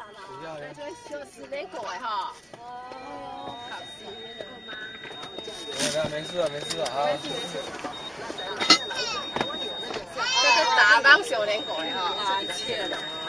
就是那个哈。哦，搞死了吗？ 没事了，没事了啊。 这是大帮小那个的哈。